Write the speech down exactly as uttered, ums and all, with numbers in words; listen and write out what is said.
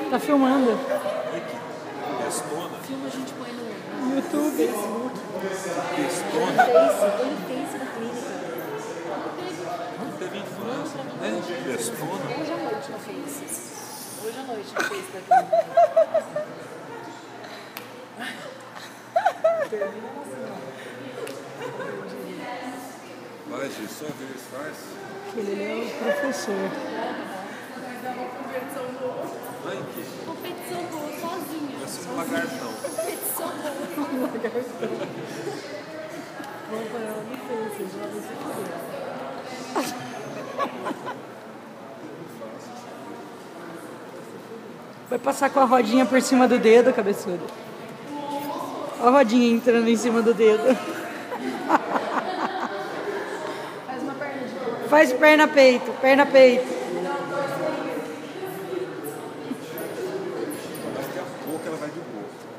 Tá filmando. Estona. Filma, a gente põe no, No YouTube. Facebook. Estona. Põe no Face, põe no Face da clínica. Não teve infância. Né? Estona. Hoje à noite no Face. Hoje à noite no Face da clínica. Termina assim, ó. Vai, Gi, sua vez, faz. Ele é o professor. Vai, Gi. Competição boa, sozinha. Vai ser um lagartão. Competição boa. Vamos pôr ela no Face, já vai se fuder. Vai passar com a rodinha por cima do dedo, cabeçudo. Olha a rodinha entrando em cima do dedo. Faz uma perna de boa. Faz perna peito, perna peito. Daqui a pouco ela vai de boa.